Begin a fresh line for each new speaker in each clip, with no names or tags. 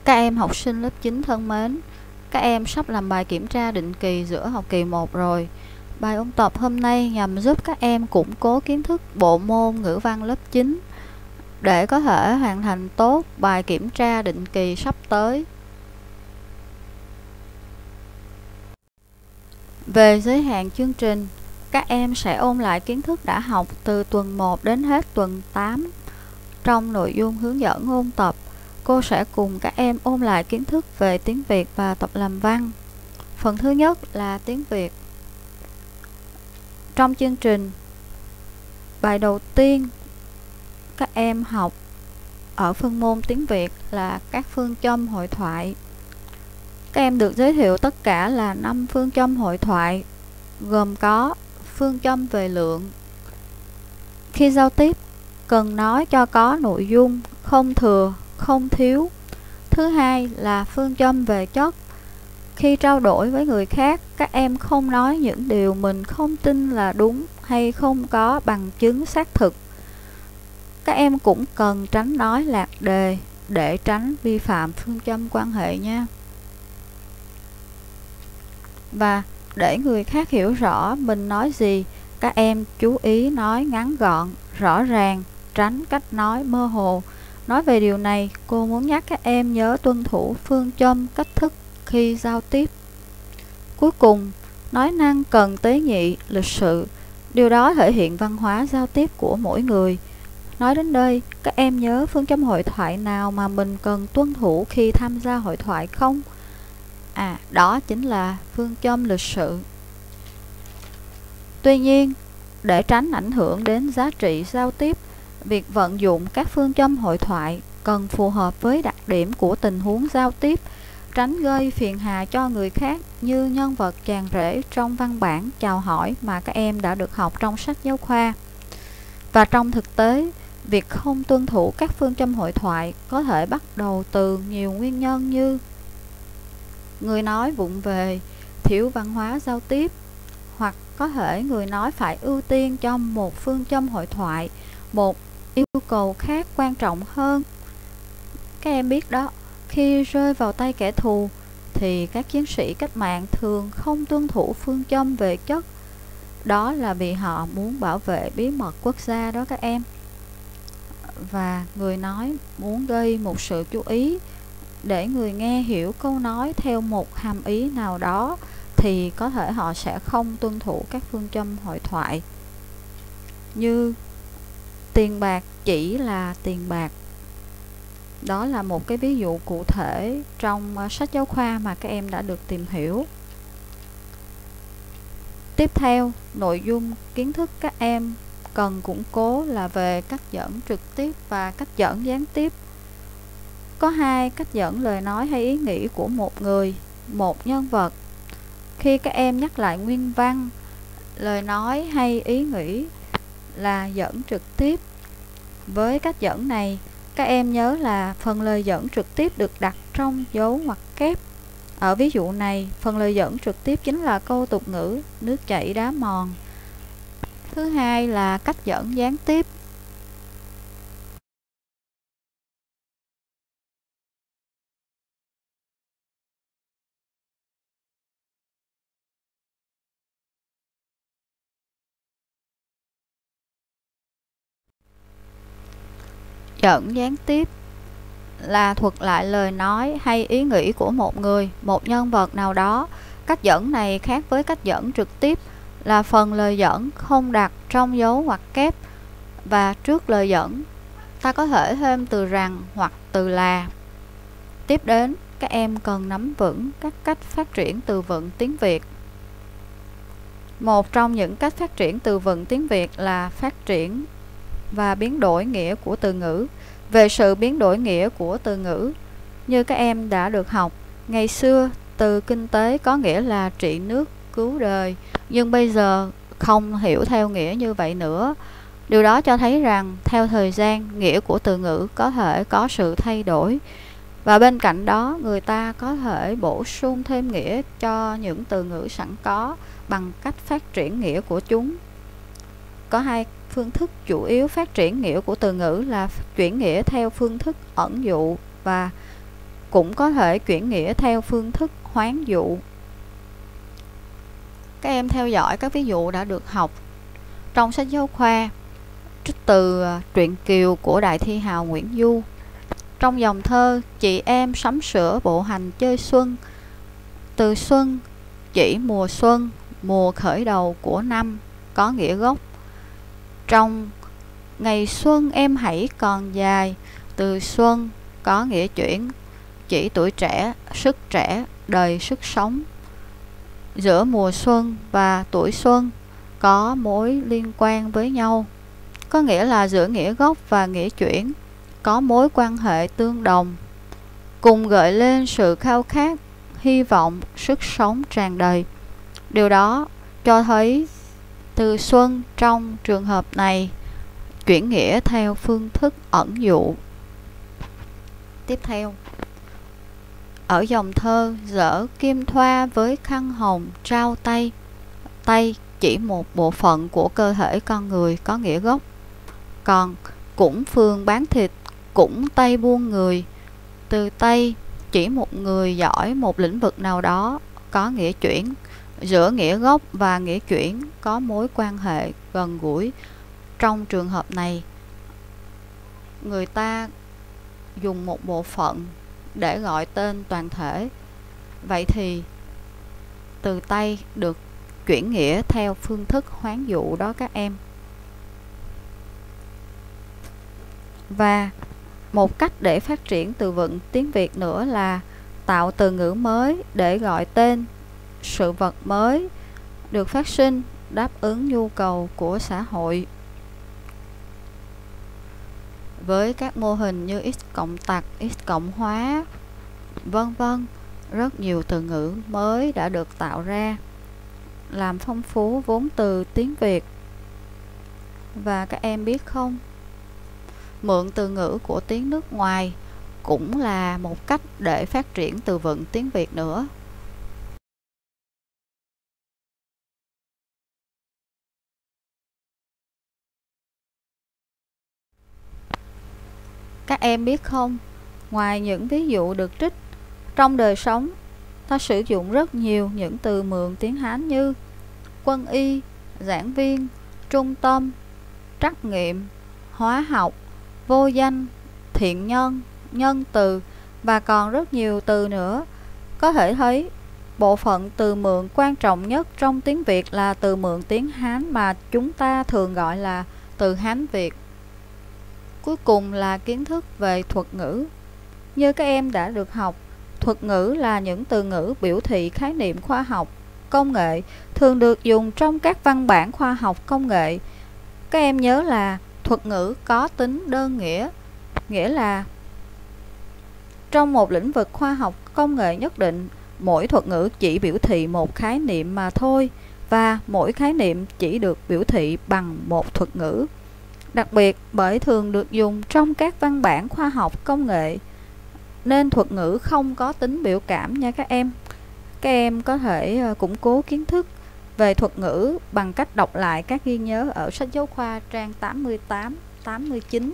Các em học sinh lớp 9 thân mến, các em sắp làm bài kiểm tra định kỳ giữa học kỳ 1 rồi. Bài ôn tập hôm nay nhằm giúp các em củng cố kiến thức bộ môn ngữ văn lớp 9 để có thể hoàn thành tốt bài kiểm tra định kỳ sắp tới. Về giới hạn chương trình, các em sẽ ôn lại kiến thức đã học từ tuần 1 đến hết tuần 8. Trong nội dung hướng dẫn ôn tập, cô sẽ cùng các em ôn lại kiến thức về tiếng Việt và tập làm văn. Phần thứ nhất là tiếng Việt. Trong chương trình, bài đầu tiên các em học ở phân môn tiếng Việt là các phương châm hội thoại. Các em được giới thiệu tất cả là 5 phương châm hội thoại, gồm có phương châm về lượng. Khi giao tiếp, cần nói cho có nội dung, không thừa, không thiếu. Thứ hai là phương châm về chất. Khi trao đổi với người khác, các em không nói những điều mình không tin là đúng hay không có bằng chứng xác thực. Các em cũng cần tránh nói lạc đề để tránh vi phạm phương châm quan hệ nha. Và để người khác hiểu rõ mình nói gì, các em chú ý nói ngắn gọn, rõ ràng, tránh cách nói mơ hồ. Nói về điều này, cô muốn nhắc các em nhớ tuân thủ phương châm cách thức khi giao tiếp. Cuối cùng, nói năng cần tế nhị, lịch sự. Điều đó thể hiện văn hóa giao tiếp của mỗi người. Nói đến đây, các em nhớ phương châm hội thoại nào mà mình cần tuân thủ khi tham gia hội thoại không? Đó chính là phương châm lịch sự. Tuy nhiên, để tránh ảnh hưởng đến giá trị giao tiếp, việc vận dụng các phương châm hội thoại cần phù hợp với đặc điểm của tình huống giao tiếp, tránh gây phiền hà cho người khác như nhân vật chàng rể trong văn bản chào hỏi mà các em đã được học trong sách giáo khoa. Và trong thực tế, việc không tuân thủ các phương châm hội thoại có thể bắt đầu từ nhiều nguyên nhân như người nói vụng về, thiếu văn hóa giao tiếp, hoặc có thể người nói phải ưu tiên cho một phương châm hội thoại, một yêu cầu khác quan trọng hơn. Các em biết đó, khi rơi vào tay kẻ thù thì các chiến sĩ cách mạng thường không tuân thủ phương châm về chất. Đó là vì họ muốn bảo vệ bí mật quốc gia đó các em. Và người nói muốn gây một sự chú ý để người nghe hiểu câu nói theo một hàm ý nào đó thì có thể họ sẽ không tuân thủ các phương châm hội thoại. Như tiền bạc chỉ là tiền bạc. Đó là một cái ví dụ cụ thể trong sách giáo khoa mà các em đã được tìm hiểu. Tiếp theo, nội dung kiến thức các em cần củng cố là về cách dẫn trực tiếp và cách dẫn gián tiếp. Có hai cách dẫn lời nói hay ý nghĩ của một người, một nhân vật. Khi các em nhắc lại nguyên văn, lời nói hay ý nghĩ là dẫn trực tiếp. Với cách dẫn này, các em nhớ là phần lời dẫn trực tiếp được đặt trong dấu ngoặc kép. Ở ví dụ này, phần lời dẫn trực tiếp chính là câu tục ngữ nước chảy đá mòn. Thứ hai là cách dẫn gián tiếp. Dẫn gián tiếp là thuật lại lời nói hay ý nghĩ của một người, một nhân vật nào đó. Cách dẫn này khác với cách dẫn trực tiếp là phần lời dẫn không đặt trong dấu ngoặc kép và trước lời dẫn ta có thể thêm từ rằng hoặc từ là. Tiếp đến, các em cần nắm vững các cách phát triển từ vựng tiếng Việt. Một trong những cách phát triển từ vựng tiếng Việt là phát triển và biến đổi nghĩa của từ ngữ. Về sự biến đổi nghĩa của từ ngữ, như các em đã được học, ngày xưa từ kinh tế có nghĩa là trị nước, cứu đời, nhưng bây giờ không hiểu theo nghĩa như vậy nữa. Điều đó cho thấy rằng theo thời gian, nghĩa của từ ngữ có thể có sự thay đổi. Và bên cạnh đó, người ta có thể bổ sung thêm nghĩa cho những từ ngữ sẵn có bằng cách phát triển nghĩa của chúng. Có hai phương thức chủ yếu phát triển nghĩa của từ ngữ là chuyển nghĩa theo phương thức ẩn dụ và cũng có thể chuyển nghĩa theo phương thức hoán dụ. Các em theo dõi các ví dụ đã được học trong sách giáo khoa, trích từ truyện Kiều của đại thi hào Nguyễn Du. Trong dòng thơ Chị em sắm sửa bộ hành chơi xuân, từ xuân chỉ mùa xuân, mùa khởi đầu của năm có nghĩa gốc. Trong ngày xuân em hãy còn dài, từ xuân có nghĩa chuyển, chỉ tuổi trẻ, sức trẻ, đầy sức sống. Giữa mùa xuân và tuổi xuân có mối liên quan với nhau, có nghĩa là giữa nghĩa gốc và nghĩa chuyển có mối quan hệ tương đồng, cùng gợi lên sự khao khát, hy vọng, sức sống tràn đầy. Điều đó cho thấy từ xuân trong trường hợp này chuyển nghĩa theo phương thức ẩn dụ. Tiếp theo, ở dòng thơ Dở kim thoa với khăn hồng trao tay, tay chỉ một bộ phận của cơ thể con người có nghĩa gốc. Còn cũng phường bán thịt, cũng tay buôn người, từ tay chỉ một người giỏi một lĩnh vực nào đó có nghĩa chuyển. Giữa nghĩa gốc và nghĩa chuyển có mối quan hệ gần gũi. Trong trường hợp này, người ta dùng một bộ phận để gọi tên toàn thể. Vậy thì từ tay được chuyển nghĩa theo phương thức hoán dụ đó các em. Và một cách để phát triển từ vựng tiếng Việt nữa là tạo từ ngữ mới để gọi tên sự vật mới được phát sinh đáp ứng nhu cầu của xã hội. Với các mô hình như x cộng tặc, x cộng hóa, vân vân, rất nhiều từ ngữ mới đã được tạo ra, làm phong phú vốn từ tiếng Việt. Và các em biết không, mượn từ ngữ của tiếng nước ngoài cũng là một cách để phát triển từ vựng tiếng Việt nữa. Các em biết không, ngoài những ví dụ được trích, trong đời sống ta sử dụng rất nhiều những từ mượn tiếng Hán như quân y, giảng viên, trung tâm, trắc nghiệm, hóa học, vô danh, thiện nhân, nhân từ và còn rất nhiều từ nữa. Có thể thấy bộ phận từ mượn quan trọng nhất trong tiếng Việt là từ mượn tiếng Hán mà chúng ta thường gọi là từ Hán Việt. Cuối cùng là kiến thức về thuật ngữ. Như các em đã được học, thuật ngữ là những từ ngữ biểu thị khái niệm khoa học, công nghệ, thường được dùng trong các văn bản khoa học công nghệ. Các em nhớ là thuật ngữ có tính đơn nghĩa, nghĩa là trong một lĩnh vực khoa học công nghệ nhất định, mỗi thuật ngữ chỉ biểu thị một khái niệm mà thôi, và mỗi khái niệm chỉ được biểu thị bằng một thuật ngữ. Đặc biệt bởi thường được dùng trong các văn bản khoa học công nghệ, nên thuật ngữ không có tính biểu cảm nha các em. Các em có thể củng cố kiến thức về thuật ngữ bằng cách đọc lại các ghi nhớ ở sách giáo khoa trang 88, 89.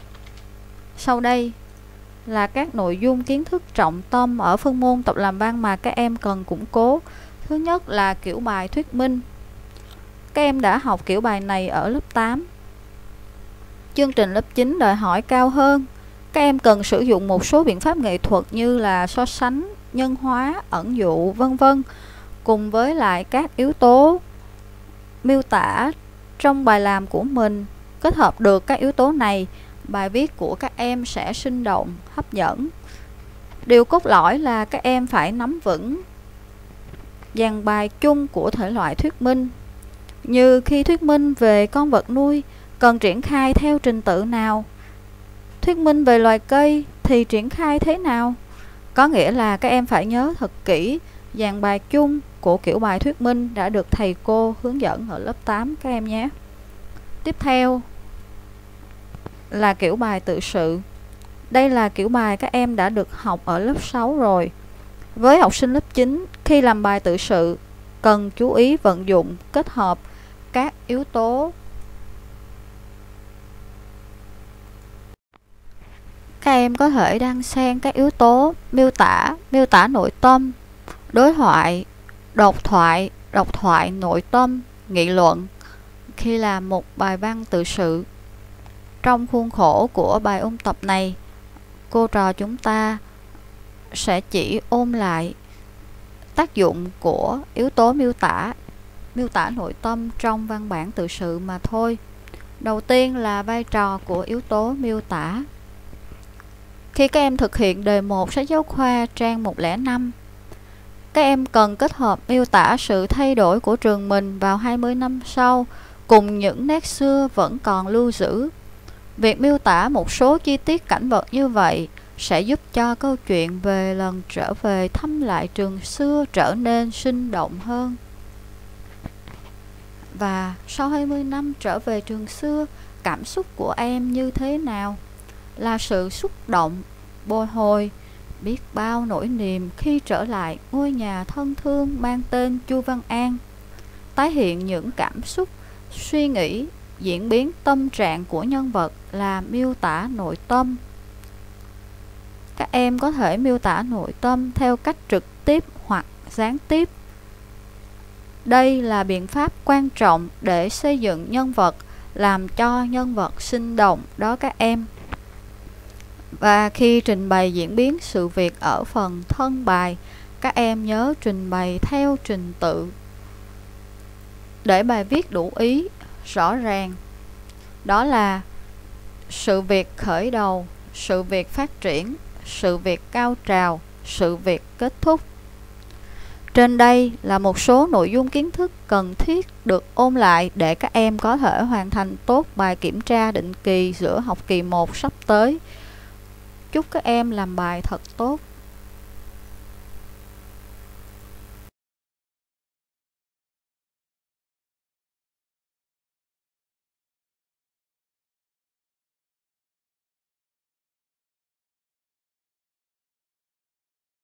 Sau đây là các nội dung kiến thức trọng tâm ở phân môn tập làm văn mà các em cần củng cố. Thứ nhất là kiểu bài thuyết minh. Các em đã học kiểu bài này ở lớp 8. Chương trình lớp 9 đòi hỏi cao hơn. Các em cần sử dụng một số biện pháp nghệ thuật như là so sánh, nhân hóa, ẩn dụ, vân vân, cùng với lại các yếu tố miêu tả trong bài làm của mình. Kết hợp được các yếu tố này, bài viết của các em sẽ sinh động, hấp dẫn. Điều cốt lõi là các em phải nắm vững dàn bài chung của thể loại thuyết minh. Như khi thuyết minh về con vật nuôi, cần triển khai theo trình tự nào? Thuyết minh về loài cây thì triển khai thế nào? Có nghĩa là các em phải nhớ thật kỹ dàn bài chung của kiểu bài thuyết minh đã được thầy cô hướng dẫn ở lớp 8 các em nhé. Tiếp theo là kiểu bài tự sự. Đây là kiểu bài các em đã được học ở lớp 6 rồi. Với học sinh lớp 9, khi làm bài tự sự, cần chú ý vận dụng, kết hợp các yếu Các em có thể đan xen các yếu tố miêu tả nội tâm, đối thoại, độc thoại nội tâm, nghị luận khi làm một bài văn tự sự. Trong khuôn khổ của bài ôn tập này, cô trò chúng ta sẽ chỉ ôn lại tác dụng của yếu tố miêu tả nội tâm trong văn bản tự sự mà thôi. Đầu tiên là vai trò của yếu tố miêu tả. Khi các em thực hiện đề 1 sách giáo khoa trang 105, các em cần kết hợp miêu tả sự thay đổi của trường mình vào 20 năm sau cùng những nét xưa vẫn còn lưu giữ. Việc miêu tả một số chi tiết cảnh vật như vậy sẽ giúp cho câu chuyện về lần trở về thăm lại trường xưa trở nên sinh động hơn. Và sau 20 năm trở về trường xưa, cảm xúc của em như thế nào? Là sự xúc động, bồi hồi, biết bao nỗi niềm khi trở lại ngôi nhà thân thương mang tên Chu Văn An. Tái hiện những cảm xúc, suy nghĩ, diễn biến tâm trạng của nhân vật là miêu tả nội tâm. Các em có thể miêu tả nội tâm theo cách trực tiếp hoặc gián tiếp. Đây là biện pháp quan trọng để xây dựng nhân vật, làm cho nhân vật sinh động đó các em. Và khi trình bày diễn biến sự việc ở phần thân bài, các em nhớ trình bày theo trình tự để bài viết đủ ý, rõ ràng. Đó là sự việc khởi đầu, sự việc phát triển, sự việc cao trào, sự việc kết thúc. Trên đây là một số nội dung kiến thức cần thiết được ôn lại để các em có thể hoàn thành tốt bài kiểm tra định kỳ giữa học kỳ 1 sắp tới. Chúc các em làm bài thật tốt.